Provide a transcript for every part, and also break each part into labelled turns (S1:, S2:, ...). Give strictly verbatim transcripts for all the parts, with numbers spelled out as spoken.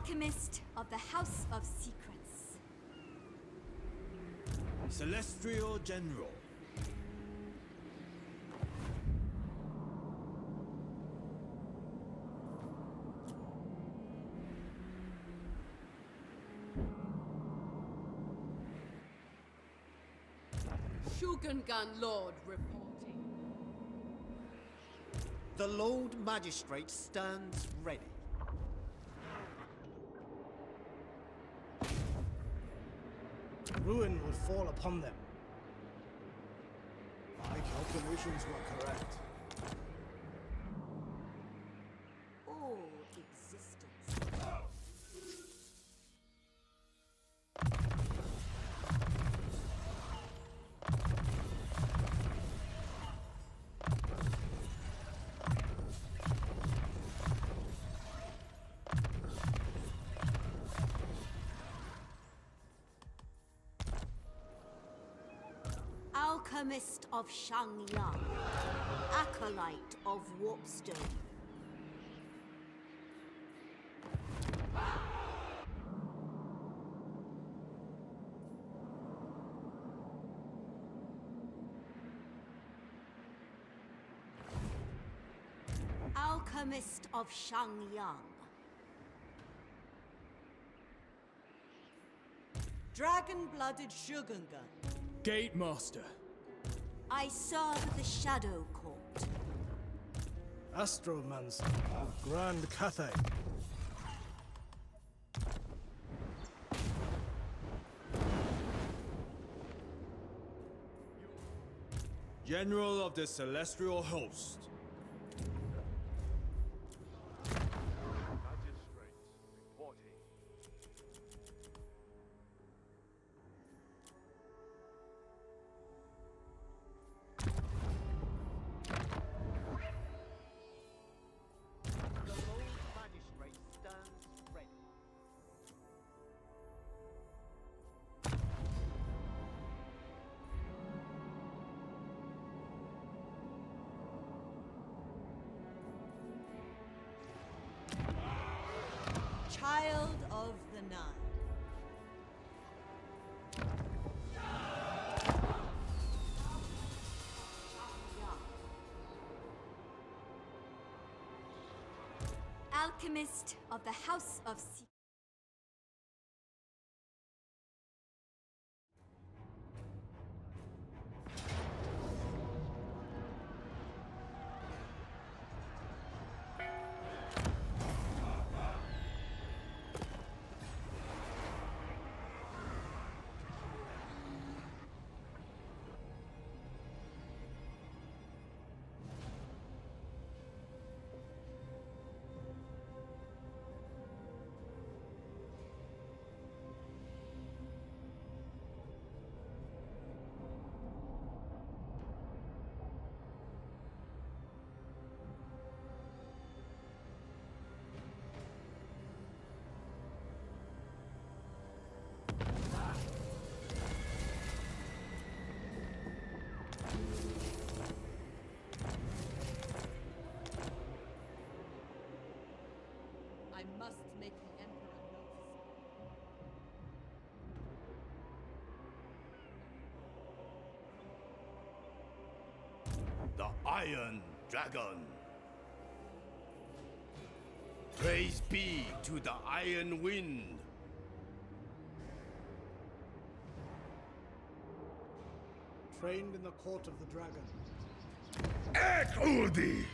S1: Alchemist of the House of Secrets.
S2: Celestial General.
S3: Shogungan Lord reporting.
S4: The Lord Magistrate stands ready.
S5: Ruin will fall upon them. My calculations were correct.
S1: All existence. Alchemist of Shangyang, Acolyte of Warpstone. Alchemist of Shangyang.
S6: Dragon-blooded Shogungan.
S7: Gate Master.
S1: I serve the Shadow Court.
S5: Astromancer of Grand Cathay.
S2: General of the Celestial Host.
S6: Child of the Nine.
S1: Alchemist of the House of Secrets.
S6: I must make the Emperor notice.
S8: The Iron Dragon. Praise be to the Iron Wind.
S5: Trained in the Court of the Dragon.
S8: Ek Uldi!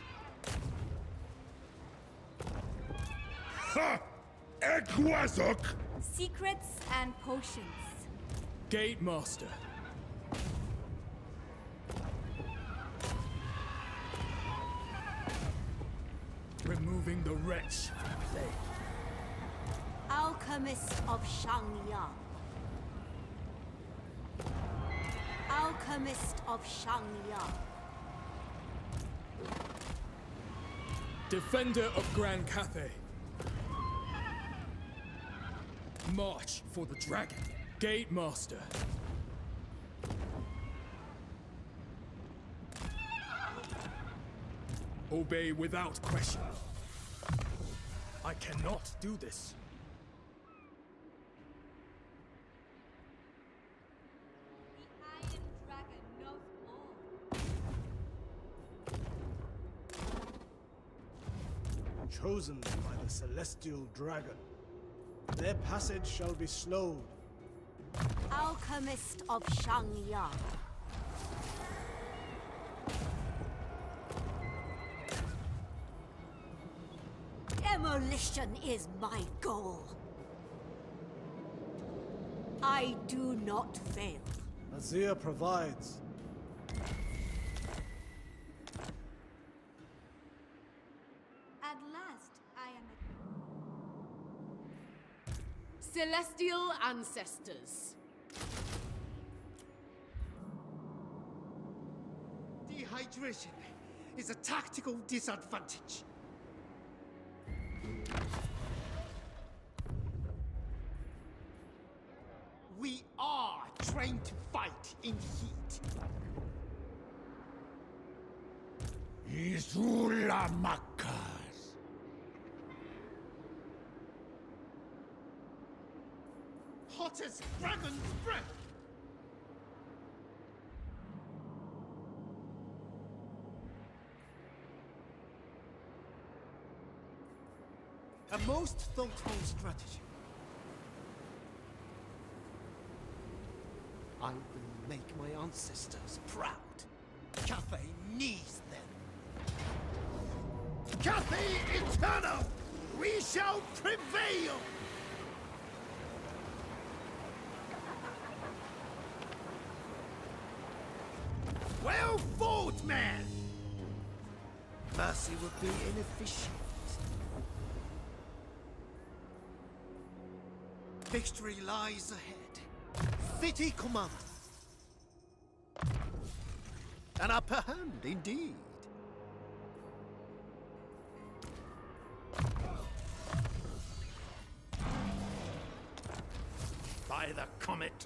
S8: Ha! Ek Wazok!
S1: Secrets and potions.
S7: Gate Master. Removing the wretch from play.
S1: Alchemist of Shangyang. Alchemist of Shangyang.
S7: Defender of Grand Cathay. March for the dragon. Gate Master. Obey without question. I cannot do this.
S5: chosen by the celestial dragon. Their passage shall be slowed.
S1: Alchemist of Shangyang. Demolition is my goal. I do not fail.
S5: Azir provides.
S1: At last, I am
S3: Celestial ancestors.
S4: Dehydration is a tactical disadvantage. We are trained to fight in heat.
S8: Isula Makas.
S4: Hot as dragon's breath. A most thoughtful strategy. I will make my ancestors proud. Cathay needs them.
S8: Cathay Eternal! We shall prevail! Well fought, man!
S4: Mercy would be inefficient. Victory lies ahead. City command. An upper hand, indeed.
S8: By the comet!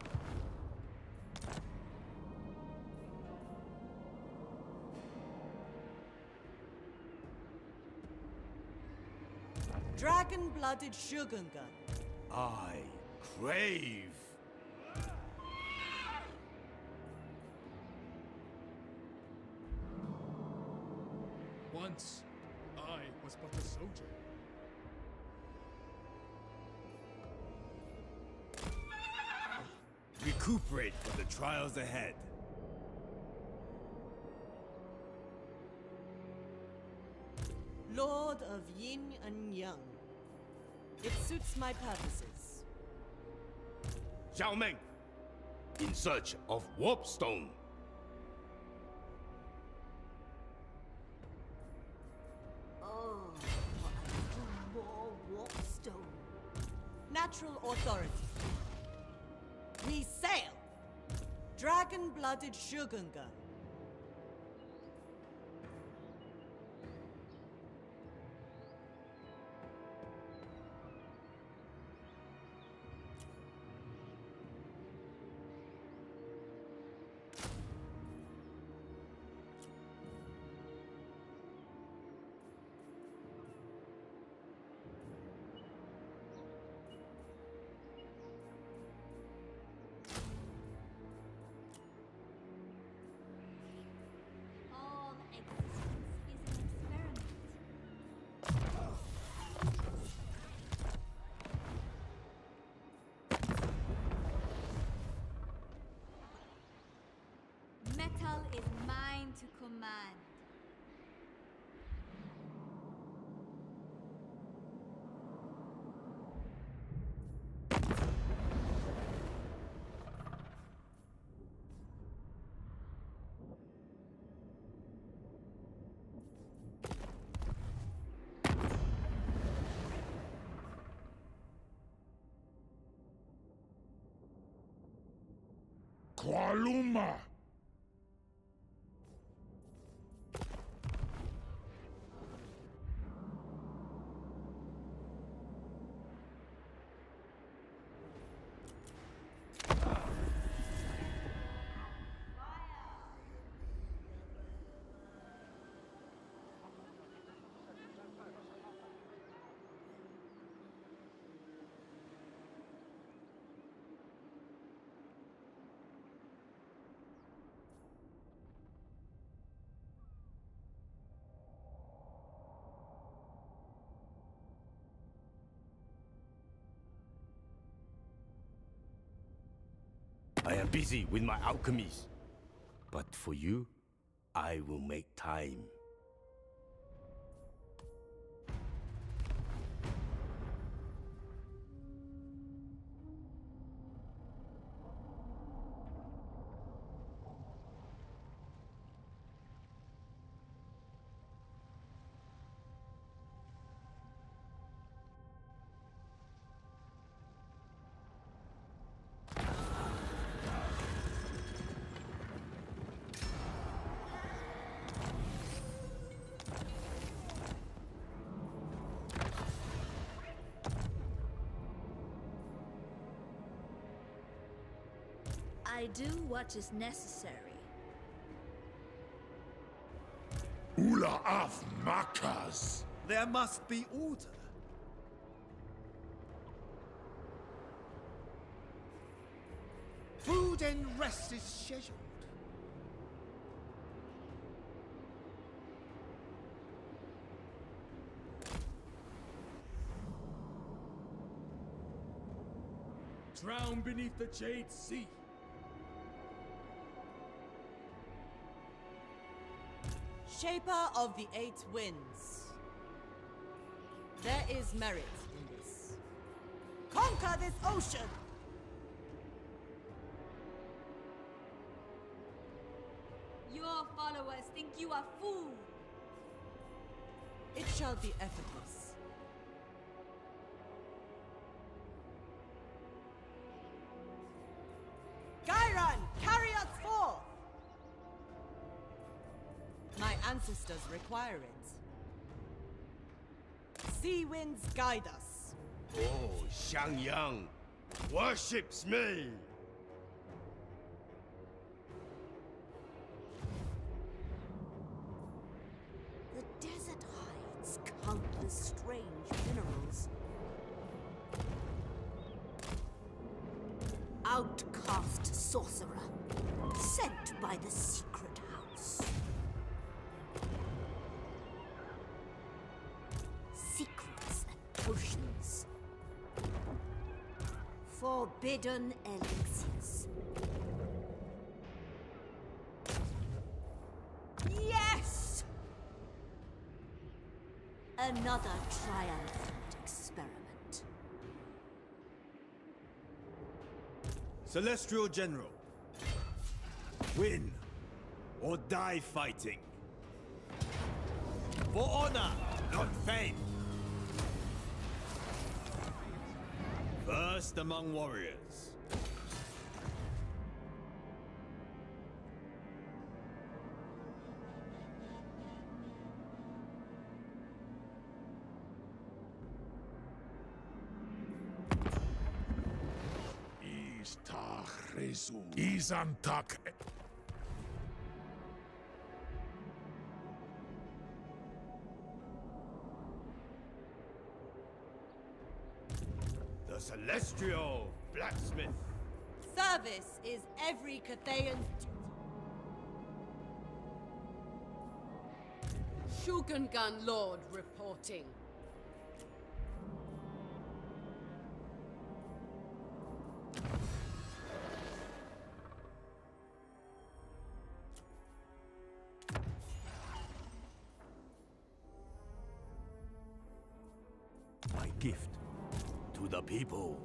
S6: Dragon-blooded Shogungan.
S8: I crave!
S7: Once, I was but a soldier.
S2: Recuperate for the trials ahead.
S6: Lord of Yin and Yang. It suits my purposes.
S8: Xiao Meng! In search of Warpstone!
S1: Oh, a little more warpstone.
S6: Natural authority. We sail! Dragon-blooded Shogungan.
S1: All existence is an experiment. Metal is mine to command.
S8: Kualuma! I am busy with my alchemies. But for you, I will make time.
S1: I do what is necessary.
S9: Ula of Makas.
S2: There must be order.
S4: Food and rest is scheduled.
S7: Drown beneath the Jade Sea.
S6: Shaper of the Eight Winds. There is merit in this. Conquer this ocean!
S1: Your followers think you are fool.
S6: It shall be effortless. Gyron, carry us forth! My ancestors require it. Sea winds guide us.
S8: Oh, Xiangyang worships me.
S1: The desert hides countless strange minerals. Outcast sorcerer, sent by the secret house. Secrets and potions. Forbidden elixirs. Yes! Another triumphant experiment.
S2: Celestial General. Win or die fighting. For honor, not fame. First among warriors.
S9: Izantak.
S8: The Celestial Blacksmith.
S6: Service is every Cathayan's duty.
S3: Shugengan Lord reporting.
S8: My gift to the people.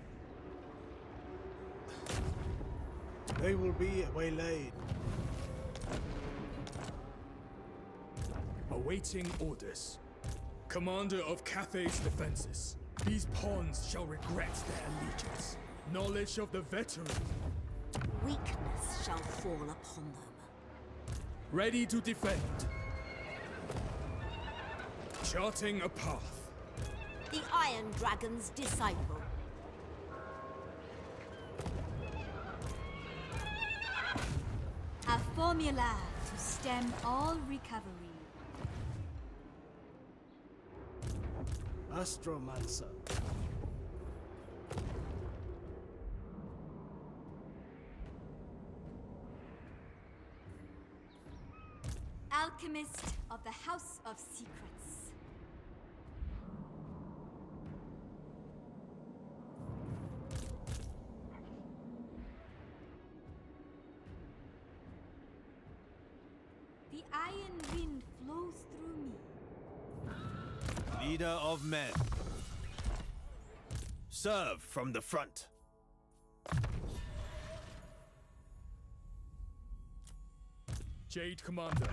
S5: They will be waylaid.
S7: Awaiting orders. Commander of Cathay's defenses. These pawns shall regret their allegiance. Knowledge of the veteran.
S1: Weakness shall fall upon them.
S7: Ready to defend. Charting a path.
S1: The Iron Dragon's disciple. A formula to stem all recovery.
S5: Astromancer.
S1: Alchemist of the House of Secrets.
S2: Leader of men. Serve from the front.
S7: Jade Commander.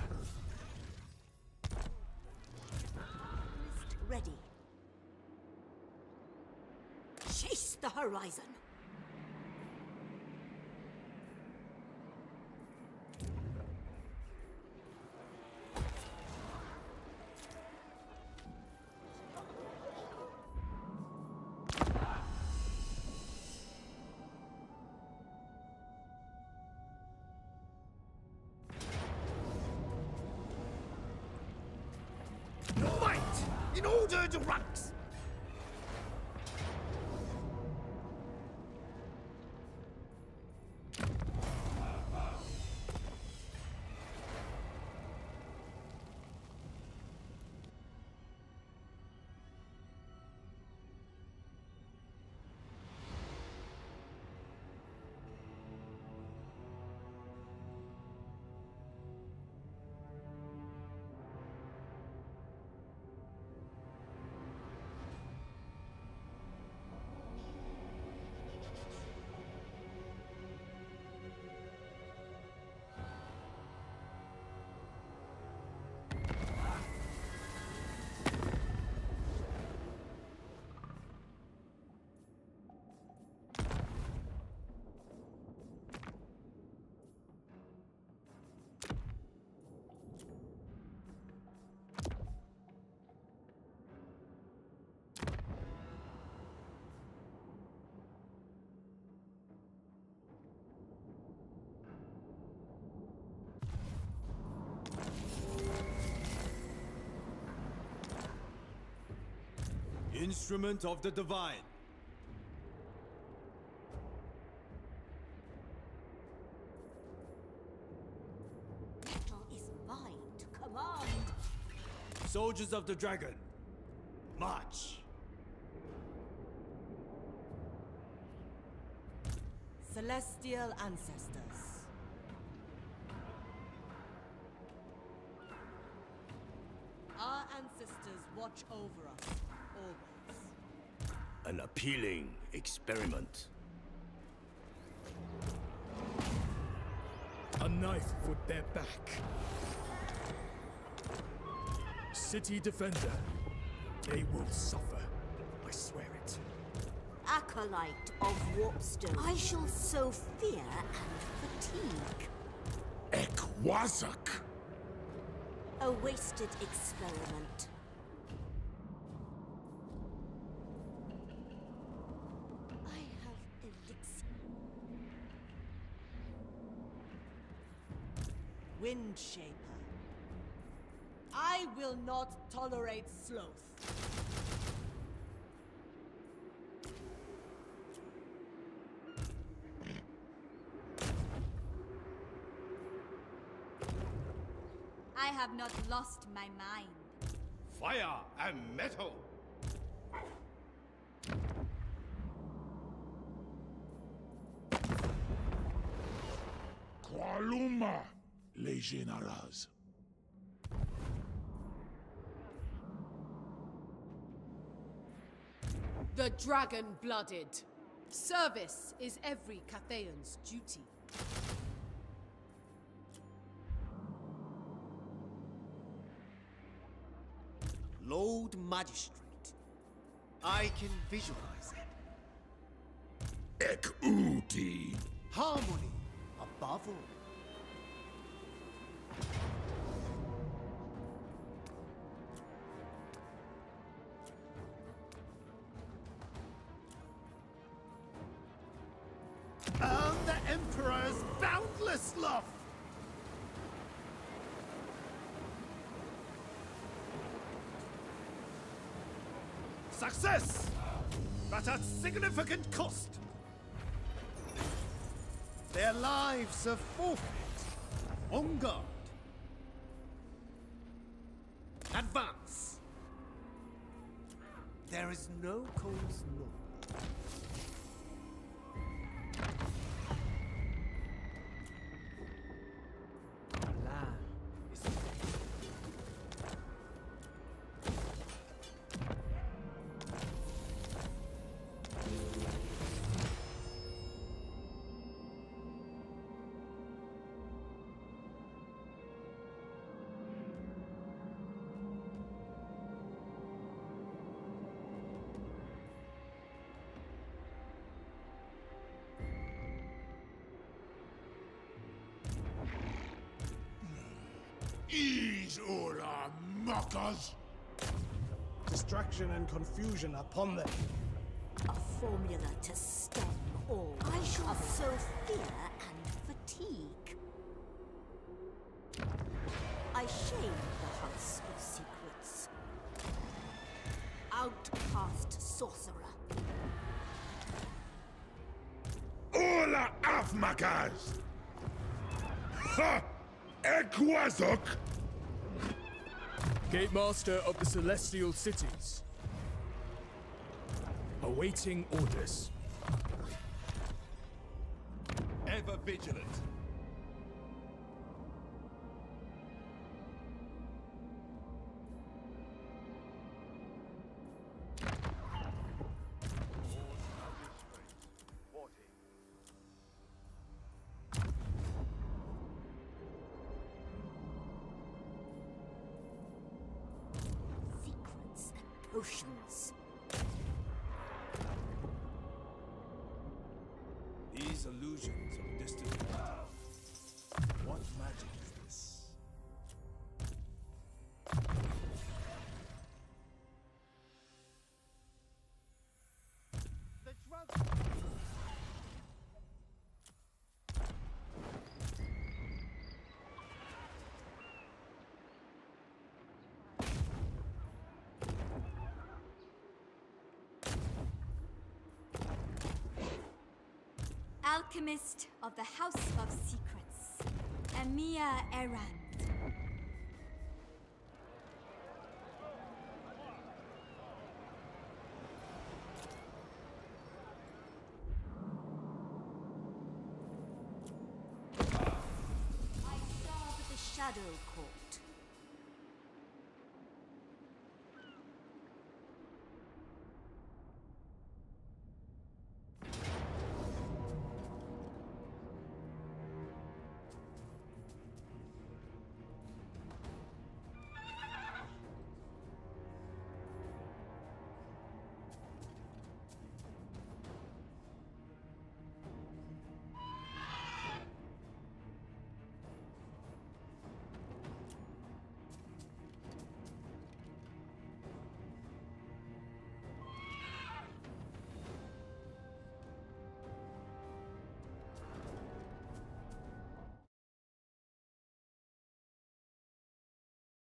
S1: Ready. Chase the horizon.
S2: Fight in ordered ranks. Instrument of the Divine.
S1: Battle is mine to command.
S2: Soldiers of the Dragon. March.
S6: Celestial ancestors. Our ancestors watch over us, always.
S8: An appealing experiment.
S7: A knife for their back. City Defender. They will suffer. I swear it.
S1: Acolyte of Warpstone. I shall sow fear and fatigue.
S9: Ekwazak.
S1: A wasted experiment. I have elixir.
S6: Windshaper. I will not tolerate sloth.
S1: I have not lost my mind.
S2: Fire and metal.
S9: Qualuma, les généraux.
S3: The dragon-blooded. Service is every Cathayan's duty.
S4: Lord Magistrate. I can visualize it.
S9: Ekuti.
S4: Harmony above all.
S2: And the Emperor's boundless love. Success! But at significant cost. Their lives are forfeit. On guard. Advance.
S4: There is no cause nor.
S9: These all are mockers.
S5: Distraction and confusion upon them.
S1: A formula to stem all. I shall sow fear and fatigue. I shame the House of Secrets. Outcast sorcerer.
S9: All are afmakers. Ha! Ekwazok!
S7: Gate Master of the Celestial Cities. Awaiting orders.
S8: Ever vigilant.
S1: Secrets and potions.
S10: These illusions of distant reality. What magic is this?
S2: The drug.
S11: Alchemist of the House of Secrets, Emia Errand.
S1: I starve the shadow